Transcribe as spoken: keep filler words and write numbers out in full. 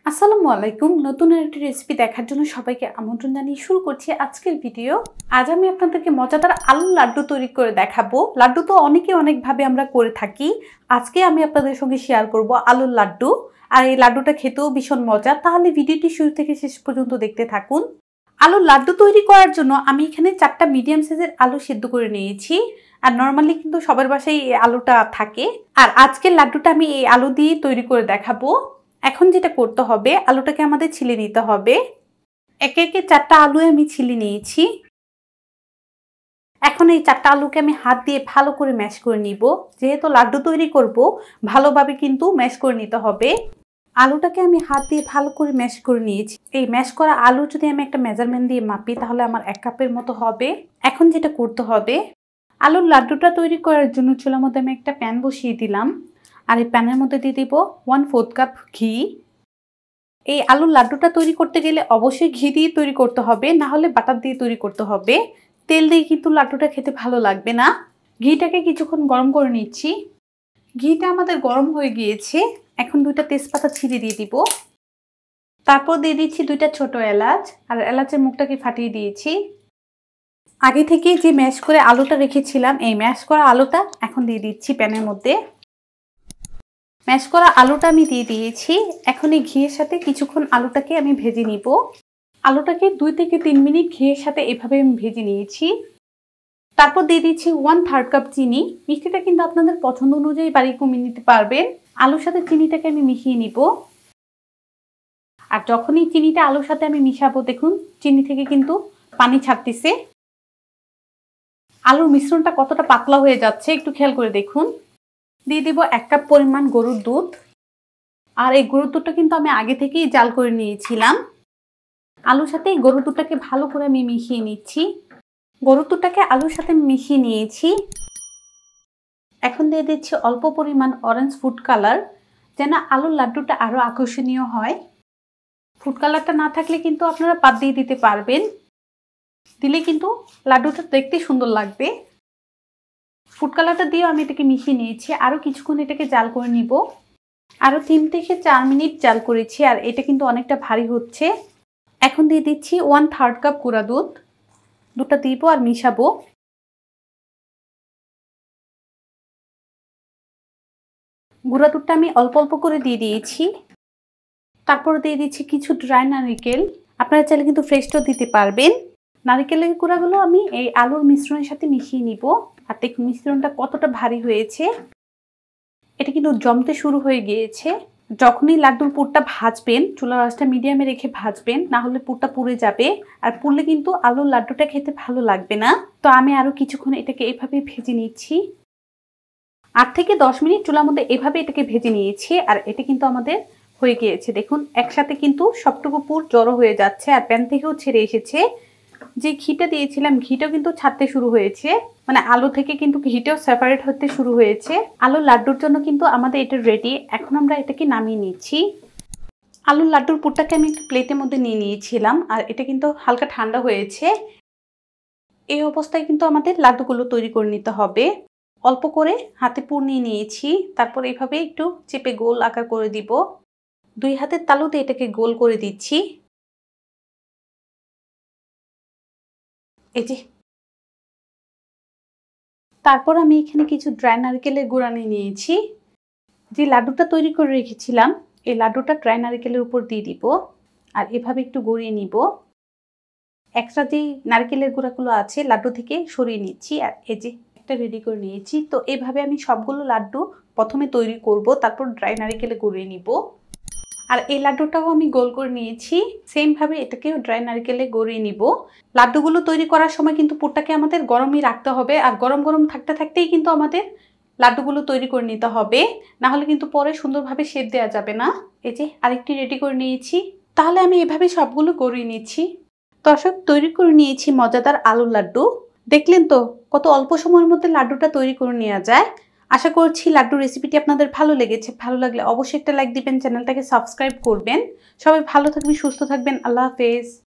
আসসালামু আলাইকুম। নতুন একটি রেসিপি দেখার জন্য সবাইকে আমন্ত্রণ জানিয়ে শুরু করছি আজকের ভিডিও। আজ আমি আপনাদেরকে মজাদার আলুর লাড্ডু তৈরি করে দেখাবো। লাড্ডু তো অনেকে অনেকভাবে আমরা করে থাকি। আজকে আমি আপনাদের সঙ্গে শেয়ার করব আলুর লাড্ডু। আর এই লাড্ডুটা খেতেও ভীষণ মজা। তাহলে ভিডিওটি শুরু থেকে শেষ পর্যন্ত দেখতে থাকুন। আলুর লাড্ডু তৈরি করার জন্য আমি এখানে চারটা মিডিয়াম সাইজের আলু সিদ্ধ করে নিয়েছি। আর নর্মালি কিন্তু সবার বাসায় এই আলুটা থাকে। আর আজকের লাড্ডুটা আমি এই আলু দিয়ে তৈরি করে দেখাবো। এখন যেটা করতে হবে, আলুটাকে আমাদের ছিলে নিতে হবে। একে একে চারটা আলু আমি ছিলে নিয়েছি। এখন এই চারটা আলুকে আমি হাত দিয়ে ভালো করে ম্যাশ করে নিব। যেহেতু লাড্ডু তৈরি করব, ভালোভাবে কিন্তু ম্যাশ করে নিতে হবে। আলুটাকে আমি হাত দিয়ে ভালো করে ম্যাশ করে নিয়েছি। এই ম্যাশ করা আলু যদি আমি একটা মেজারমেন্ট দিয়ে মাপি, তাহলে আমার এক কাপের মতো হবে। এখন যেটা করতে হবে, আলুর লাড্ডুটা তৈরি করার জন্য চুলার মধ্যে আমি একটা প্যান বসিয়ে দিলাম। আর এই প্যানের মধ্যে দিয়ে দিব ওয়ান ফোর্থ কাপ ঘি। এই আলুর লাড্ডুটা তৈরি করতে গেলে অবশ্যই ঘি দিয়ে তৈরি করতে হবে, না হলে বাটার দিয়ে তৈরি করতে হবে। তেল দিয়ে কিন্তু লাড্ডুটা খেতে ভালো লাগবে না। ঘিটাকে কিছুক্ষণ গরম করে নিচ্ছি। ঘিটা আমাদের গরম হয়ে গিয়েছে। এখন দুইটা তেজপাতা ছিঁড়ে দিয়ে দিব। তারপর দিয়ে দিচ্ছি দুইটা ছোট এলাচ। আর এলাচের মুখটাকে ফাটিয়ে দিয়েছি। আগে থেকে যে ম্যাশ করে আলুটা রেখেছিলাম, এই ম্যাশ করা আলুটা এখন দিয়ে দিচ্ছি প্যানের মধ্যে। ম্যাশ করা আলুটা আমি দিয়ে দিয়েছি। এখন এই ঘিয়ের সাথে কিছুক্ষণ আলুটাকে আমি ভেজে নিব। আলুটাকে দুই থেকে তিন মিনিট ঘিয়ের সাথে এভাবে আমি ভেজে নিয়েছি। তারপর দিয়ে দিচ্ছি ওয়ান থার্ড কাপ চিনি। মিষ্টিটা কিন্তু আপনাদের পছন্দ অনুযায়ী বাড়ি কমিয়ে নিতে পারবেন। আলুর সাথে চিনিটাকে আমি মিশিয়ে নিব। আর যখনই চিনিটা আলুর সাথে আমি মিশাবো, দেখুন চিনি থেকে কিন্তু পানি ছাড়তেছে। আলুর মিশ্রণটা কতটা পাতলা হয়ে যাচ্ছে একটু খেয়াল করে দেখুন। দিয়ে দিব এক কাপ পরিমাণ গরুর দুধ। আর এই গরুর দুধটা কিন্তু আমি আগে থেকেই জাল করে নিয়েছিলাম। আলুর সাথে এই গরুর দুধটাকে ভালো করে আমি মিশিয়ে নিচ্ছি। গরুর দুধটাকে আলুর সাথে মিশিয়ে নিয়েছি। এখন দিয়ে দিচ্ছি অল্প পরিমাণ অরেঞ্জ ফুড কালার, যেন আলুর লাড্ডুটা আরো আকর্ষণীয় হয়। ফুড কালারটা না থাকলে কিন্তু আপনারা বাদ দিয়ে দিতে পারবেন। দিলে কিন্তু লাড্ডুটা দেখতে সুন্দর লাগবে। ফুড কালারটা দিয়েও আমি এটাকে মিশিয়ে নিয়েছি। আরও কিছুক্ষণ এটাকে জাল করে নিব। আরও তিন থেকে চার মিনিট জাল করেছি। আর এটা কিন্তু অনেকটা ভারী হচ্ছে। এখন দিয়ে দিচ্ছি ওয়ান থার্ড কাপ গুঁড়া দুধ। দুধটা দিব আর মিশাবো। গুঁড়া দুধটা আমি অল্প অল্প করে দিয়ে দিয়েছি। তারপর দিয়ে দিচ্ছি কিছু ড্রাই নারকেল। আপনারা চাইলে কিন্তু ফ্রেশটাও দিতে পারবেন। নারকেলের গুঁড়াগুলো আমি এই আলুর মিশ্রণের সাথে মিশিয়ে নিব। আর দেখুন মিশ্রণটা কতটা ভারী হয়েছে। এটা কিন্তু জমতে শুরু হয়ে গিয়েছে। যখনই লাড্ডুর পুরটা ভাজবেন, চুলার আঁচটা মিডিয়ামে রেখে ভাজবেন, না হলে পুরটা পুড়ে যাবে। আর পুড়লে কিন্তু আলুর লাড্ডুটা খেতে ভালো লাগবে না। তো আমি আরো কিছুক্ষণ এটাকে এভাবে ভেজে নিচ্ছি। আট থেকে দশ মিনিট চুলার মধ্যে এভাবে এটাকে ভেজে নিয়েছি। আর এটা কিন্তু আমাদের হয়ে গিয়েছে। দেখুন একসাথে কিন্তু সবটুকু পুর জড়ো হয়ে যাচ্ছে। আর প্যান থেকেও ছেড়ে এসেছে। যে ঘিটা দিয়েছিলাম, ঘিটাও কিন্তু ছাড়তে শুরু হয়েছে। মানে আলু থেকে কিন্তু ঘিটাও সেপারেট হতে শুরু হয়েছে। আলুর লাড্ডুর জন্য কিন্তু আমাদের এটা রেডি। এখন আমরা এটাকে নামিয়ে নিচ্ছি। আলুর লাড্ডুর পুরটাকে আমি একটা প্লেটের মধ্যে নিয়ে নিয়েছিলাম। আর এটা কিন্তু হালকা ঠান্ডা হয়েছে। এই অবস্থায় কিন্তু আমাদের লাড্ডুগুলো তৈরি করে নিতে হবে। অল্প করে হাতে পুর নিয়ে নিয়েছি। তারপর এইভাবে একটু চেপে গোল আকার করে দিব। দুই হাতের তালুতে এটাকে গোল করে দিচ্ছি। এই যে, তারপর আমি এখানে কিছু ড্রাই নারকেলের গুঁড়া নিয়ে নিয়েছি। যে লাড্ডুটা তৈরি করে রেখেছিলাম, এই লাড্ডুটা ড্রাই নারকেলের উপর দিয়ে দিব। আর এভাবে একটু গড়িয়ে নিব। এক্সট্রা যে নারকেলের গুঁড়াগুলো আছে লাড্ডু থেকে সরিয়ে নিচ্ছি। আর এই যে একটা রেডি করে নিয়েছি। তো এইভাবে আমি সবগুলো লাড্ডু প্রথমে তৈরি করব, তারপর ড্রাই নারকেলে গড়িয়ে নিব। আর এই লাড্ডুটাও আমি গোল করে নিয়েছি। সেম ভাবে এটাকেও ড্রাই নারকেলে গড়িয়ে নিব। লাড্ডুগুলো তৈরি করার সময় কিন্তু পুরটাকে আমাদের গরমই রাখতে হবে। আর গরম গরম থাকতে থাকতেই কিন্তু আমাদের লাড্ডুগুলো তৈরি করে নিতে হবে, না হলে কিন্তু পরে সুন্দরভাবে শেপ দেওয়া যাবে না। এই যে আরেকটি রেডি করে নিয়েছি। তাহলে আমি এভাবে সবগুলো গড়িয়ে নিচ্ছি। দর্শক, তৈরি করে নিয়েছি মজাদার আলুর লাড্ডু। দেখলেন তো কত অল্প সময়ের মধ্যে লাড্ডুটা তৈরি করে নেওয়া যায়। আশা করছি লাড্ডু রেসিপিটি আপনাদের ভালো লেগেছে। ভালো লাগলে অবশ্যই একটা লাইক দিবেন, চ্যানেলটাকে সাবস্ক্রাইব করবেন। সবাই ভালো থাকবেন, সুস্থ থাকবেন। আল্লাহ হাফেজ।